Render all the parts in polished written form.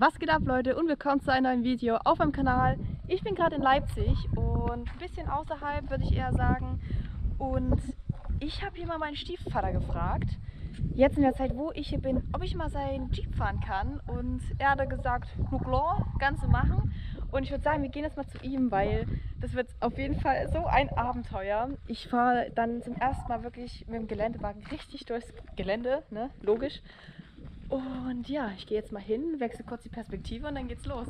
Was geht ab, Leute, und willkommen zu einem neuen Video auf meinem Kanal. Ich bin gerade in Leipzig und ein bisschen außerhalb, würde ich eher sagen. Und ich habe hier mal meinen Stiefvater gefragt, jetzt in der Zeit, wo ich hier bin, ob ich mal seinen Jeep fahren kann. Und er hat gesagt, na klar, kannst du machen. Und ich würde sagen, wir gehen jetzt mal zu ihm, weil das wird auf jeden Fall so ein Abenteuer. Ich fahre dann zum ersten Mal wirklich mit dem Geländewagen richtig durchs Gelände, ne? Logisch. Und ja, ich gehe jetzt mal hin, wechsle kurz die Perspektive und dann geht's los.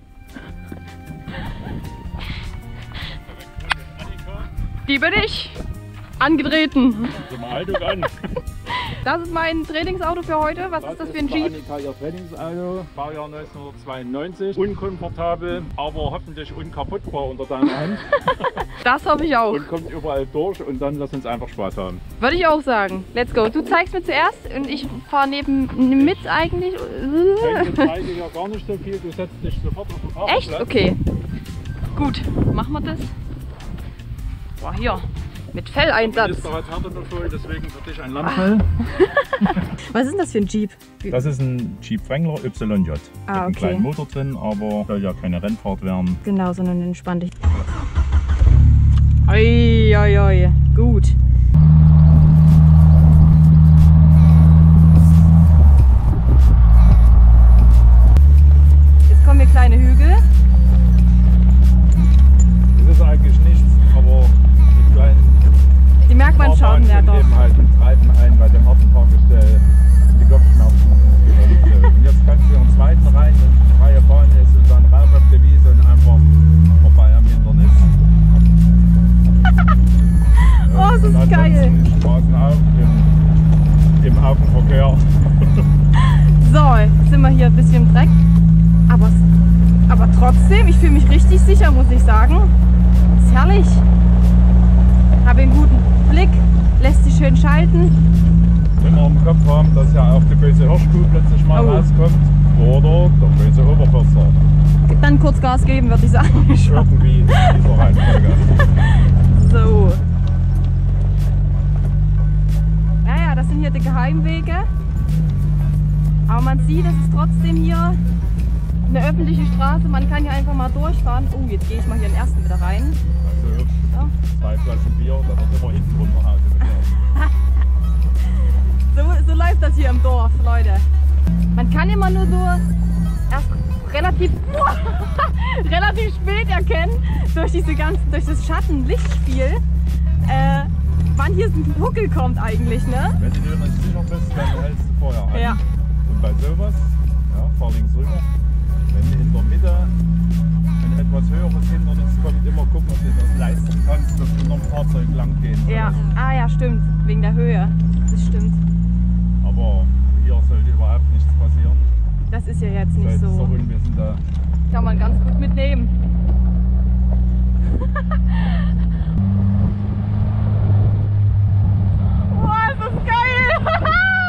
Die bin ich! Angetreten! Das ist mein Trainingsauto für heute. Was ist das für ein Jeep? Annika, ihr Trainingsauto, Baujahr 1992. Unkomfortabel, aber hoffentlich unkaputtbar unter deiner Hand. Das hoffe ich auch. Und kommt überall durch und dann lass uns einfach Spaß haben. Würde ich auch sagen. Let's go. Du zeigst mir zuerst und ich fahre neben mit eigentlich. Ich zeige ja gar nicht so viel, du setzt dich sofort auf den Fahrerplatz. Echt? Okay. Gut, machen wir das. Boah, hier. Mit Felleinsatz. Ist da Härtebefehl, deswegen für dich ein Lammfell. Was ist denn das für ein Jeep? Das ist ein Jeep Wrangler YJ. Mit einem kleinen Motor drin, aber soll ja keine Rennfahrt werden. Genau, sondern entspannt. Oi, oi, oi. Gut. Jetzt kommen hier kleine Hügel. Das ist eigentlich nichts, aber die kleinen. Die merkt man schon, ja doch. Eben halt Treiben ein bei dem Fahrgestell, die Kopfschmerzen und jetzt kannst du in den zweiten rein, wenn die freie Bahn ist und dann rauf auf die Wiese und einfach vorbei am Hindernis. Oh, das ist geil. Straßen auf im Augenverkehr. So, jetzt sind wir hier ein bisschen im Dreck. Aber trotzdem, ich fühle mich richtig sicher, muss ich sagen. Ist herrlich. Habe einen guten Blick, lässt sich schön schalten. Wenn wir im Kopf haben, dass ja auch die böse Hirschkuh plötzlich mal rauskommt oder der böse Oberförster. Dann kurz Gas geben, würde ich sagen. Irgendwie in dieser Reihenfolge. So. Naja, das sind hier die Geheimwege. Aber man sieht, es ist trotzdem hier eine öffentliche Straße. Man kann hier einfach mal durchfahren. Oh, jetzt gehe ich mal hier in den ersten wieder rein. Also, so. 2 Flaschen Bier, da wird immer hinten runterhauen. So läuft das hier im Dorf, Leute. Man kann immer nur so erst relativ spät erkennen, durch das Schatten-Lichtspiel, wann hier ein Huckel kommt eigentlich, ne? Wenn du dir nicht sicher bist, dann hältst du vorher an. Ja. Und bei sowas, ja, fahr links rüber. Wenn du in der Mitte ein etwas höheres Hindernis kommt, immer gucken, ob du das leisten kannst, dass du noch ein Fahrzeug lang gehen sollst. Ja, ah ja, stimmt, wegen der Höhe, das stimmt. Aber hier sollte überhaupt nichts passieren. Das ist ja jetzt nicht so. So unwissend da. Kann man ganz gut mitnehmen. Boah, ist das geil!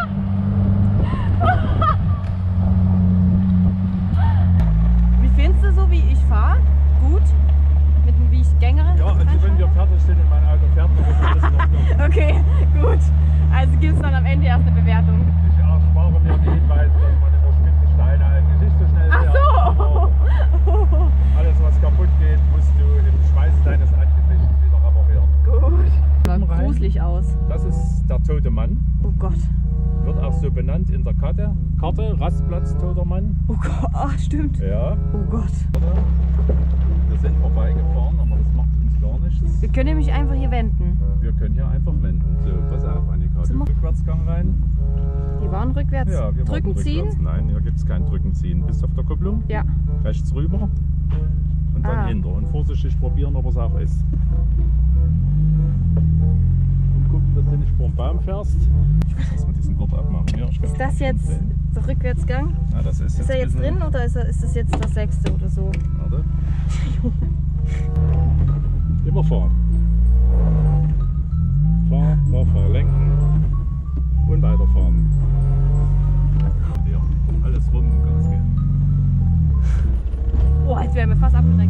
Wie findest du so, wie ich fahre? Gut? Mit dem, wie ich Gängerin? Ja, also wenn wir fertig sind in mein Auto fährt, dann ist das in Ordnung. Okay, gut. Also gibt es dann am Ende erst eine Bewertung. Ich erspare mir die Hinweise, dass man in der Spitze Steine eigentlich nicht so schnell fährt. Ach so! Alles, was kaputt geht, musst du im Schweiß deines Angesichts wieder reparieren. Gut. Sah gruselig aus. Das ist der tote Mann. Oh Gott. Wird auch so benannt in der Karte. Rastplatz toter Mann. Oh Gott, ach stimmt. Ja. Oh Gott. Wir sind vorbeigefahren, aber das macht uns gar nichts. Wir können nämlich einfach hier wenden. Wir können hier einfach wenden. So, pass auf, Annika. Du Rückwärtsgang rein. Die waren rückwärts. Ja, wir Drücken, ziehen? Nein, hier gibt es kein Drücken, ziehen. Bist auf der Kupplung? Ja. Rechts rüber und dann hinter. Und vorsichtig probieren, ob es auch ist. Und gucken, dass du nicht vor dem Baum fährst. Ich muss erstmal diesen Gurt abmachen. Ja, ist das jetzt der Rückwärtsgang? Ja, das ist er jetzt drin oder ist das jetzt der 6. oder so? Warte. Immer fahren. Fahr, lenken und weiterfahren. Ja, alles rum und Gas geben. Boah, jetzt wären wir fast abgelenkt.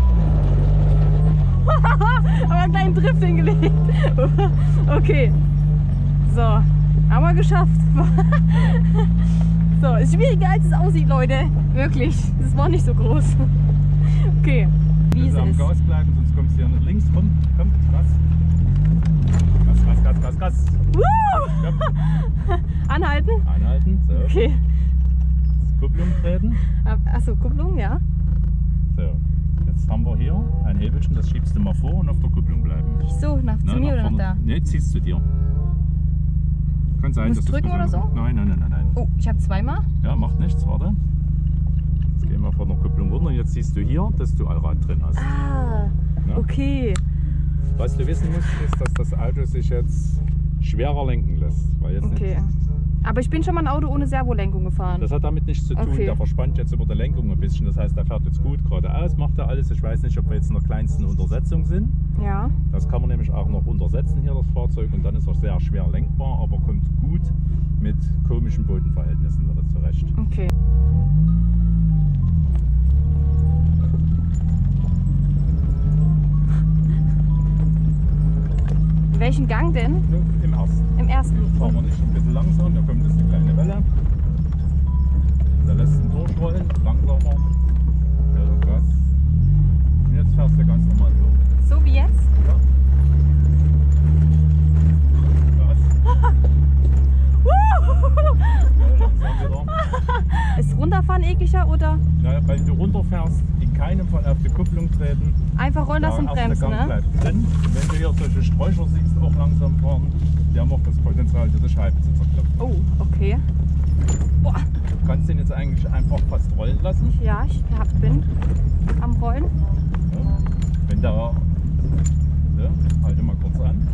Aber einen kleinen Drift hingelegt. Okay. So, haben wir geschafft. So, ist schwieriger als es aussieht, Leute. Wirklich. Das war nicht so groß. Okay. Wiese am Gas bleiben, sonst kommst du hier nach links rum. Komm, Gas. Gas. Komm. Anhalten? Anhalten, so. Okay. Kupplung treten. Achso, Kupplung, ja. So, jetzt haben wir hier ein Hebelchen, das schiebst du mal vor und auf der Kupplung bleiben. So, zu mir oder nach da? Ne, ziehst du dir. Kann sein, Muss dass drücken oder so? Nein. Oh, ich habe zweimal. Ja, macht nichts, warte. Jetzt gehen wir von der Kupplung runter. Jetzt siehst du hier, dass du Allrad drin hast. Ah, ja? Okay. Was du wissen musst, ist, dass das Auto sich jetzt schwerer lenken lässt. Weil jetzt okay. Nicht, aber ich bin schon mal ein Auto ohne Servolenkung gefahren. das hat damit nichts zu tun. Okay. Der verspannt jetzt über der Lenkung ein bisschen. Das heißt, der fährt jetzt gut geradeaus, macht er alles. Ich weiß nicht, ob wir jetzt in der kleinsten Untersetzung sind. Ja. Das kann man nämlich auch noch untersetzen hier, das Fahrzeug. Und dann ist er sehr schwer lenkbar, aber kommt gut mit komischen Bodenverhältnissen zurecht. Okay. In welchen Gang denn? Im ersten. Im ersten. Fahren wir nicht ein bisschen langsam, da kommt jetzt eine kleine Welle. Da lässt ihn durchrollen, langsamer. Ja, Gas. Und jetzt fährst du ganz normal durch. So wie jetzt? Ja. Gas. Ja, langsam wieder. Ist runterfahren ekliger oder Na, wenn du runterfährst, in keinem Fall auf die Kupplung treten. einfach rollen lassen und Der erste bremsen, Gang ne? bleibt drin. Und wenn du hier solche Sträucher siehst, auch langsam fahren, die haben auch das Potenzial, dir die Scheibe zu zerklopfen. Oh, okay. Boah. Du kannst den jetzt eigentlich einfach fast rollen lassen. Ja, ich bin am Rollen. Ja. Wenn der, ja, halte mal kurz an.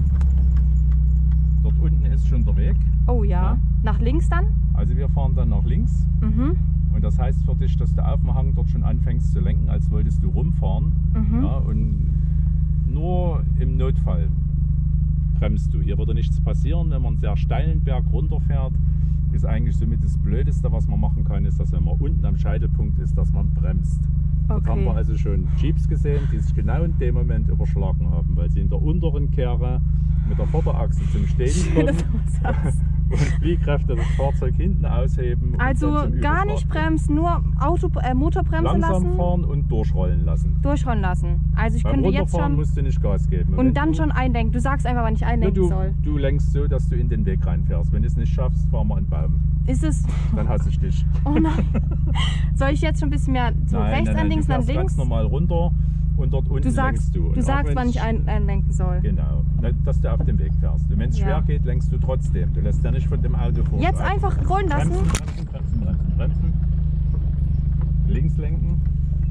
Dort unten ist schon der Weg. Oh ja. Ja. Nach links dann? Also wir fahren dann nach links. Mhm. Und das heißt für dich, dass du auf dem Hang dort schon anfängst zu lenken, als wolltest du rumfahren. Mhm. Ja, und nur im Notfall bremst du. Hier würde nichts passieren, wenn man einen sehr steilen Berg runterfährt. Ist eigentlich somit das Blödeste, was man machen kann, ist, dass wenn man unten am Scheitelpunkt ist, dass man bremst. Dort Okay. haben wir also schon Jeeps gesehen, die sich genau in dem Moment überschlagen haben, weil sie in der unteren Kehre mit der Vorderachse zum Stehen kommen und Fliehkräfte das Fahrzeug hinten ausheben. Und Also dann zum gar nicht Überschlag bremsen, nur Motorbremse langsam lassen, fahren und durchrollen lassen. durchrollen lassen. Also ich Beim könnte jetzt Runterfahren schon musst du nicht Gas geben. und dann schon einlenken. Du sagst einfach, wann ich einlenken soll. Du lenkst so, dass du in den Weg reinfährst. Wenn du es nicht schaffst, fahr mal einen Baum. Ist es? Dann hasse ich dich. Oh nein. Soll ich jetzt schon ein bisschen mehr so rechts einlinks, du dann fährst links? ganz normal runter und dort unten Du sagst, lenkst du. Und du auch sagst, wenn wann ich einlenken soll. Genau, dass du auf dem Weg fährst. Und wenn es Ja. schwer geht, lenkst du trotzdem. Du lässt ja nicht von dem Auto vor. Jetzt einfach rollen lassen. Bremsen. Links lenken.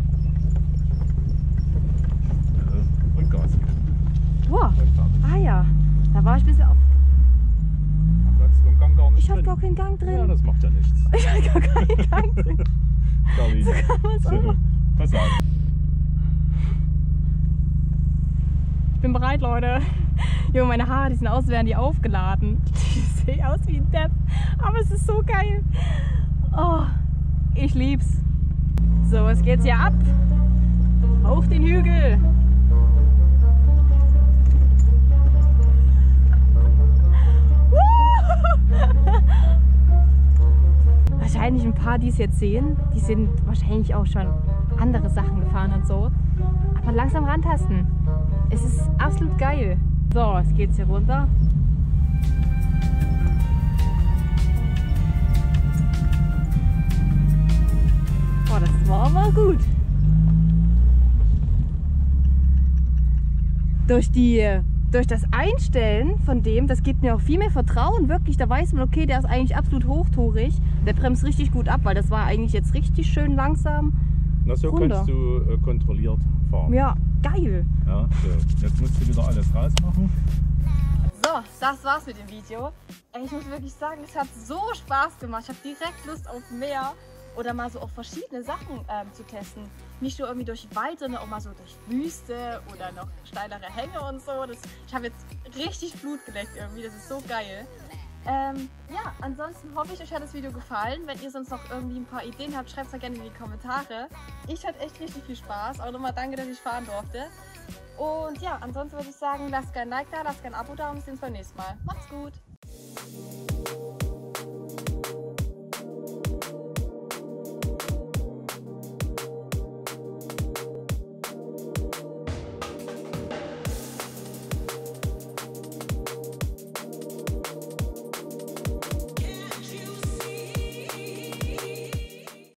Und Gas geben. Wow. Und fertig. Ah ja, da war ich ein bisschen auf. Da hast du den Gang gar nicht Ich habe drin. gar keinen Gang drin. Ja, das macht ja nichts. Ich habe gar keinen Gang drin. Charlie. So kann man's auch machen. Pass auf. Ich bin bereit, Leute. Junge, meine Haare, die sind aus, wären die aufgeladen. Ich sehe aus wie ein Depp. Aber es ist so geil. Oh, ich lieb's. So, was geht's hier ab? Auf den Hügel. Wahrscheinlich ein paar, die es jetzt sehen, die sind wahrscheinlich auch schon andere Sachen gefahren und so. Aber langsam rantasten. Es ist absolut geil. So, jetzt geht's hier runter. Boah, das war aber gut. Durch das Einstellen von dem, das gibt mir auch viel mehr Vertrauen, wirklich. Da weiß man, okay, der ist eigentlich absolut hochtourig. Der bremst richtig gut ab, weil das war eigentlich jetzt richtig schön langsam. Na, so runter. kannst du kontrolliert fahren. Ja, geil. Ja, so. Jetzt musst du wieder alles rausmachen. So, das war's mit dem Video. Ey, ich muss wirklich sagen, es hat so Spaß gemacht. Ich habe direkt Lust auf mehr oder mal so auch verschiedene Sachen zu testen. Nicht nur irgendwie durch Wald, sondern auch mal so durch Wüste oder noch steilere Hänge und so. Ich habe jetzt richtig Blut geleckt irgendwie, das ist so geil. Ja, ansonsten hoffe ich, euch hat das Video gefallen. Wenn ihr sonst noch irgendwie ein paar Ideen habt, schreibt es doch gerne in die Kommentare. Ich hatte echt richtig viel Spaß. Auch nochmal danke, dass ich fahren durfte. Und ja, ansonsten würde ich sagen, lasst gerne ein Like da, lasst gerne ein Abo da und wir sehen uns beim nächsten Mal. Macht's gut!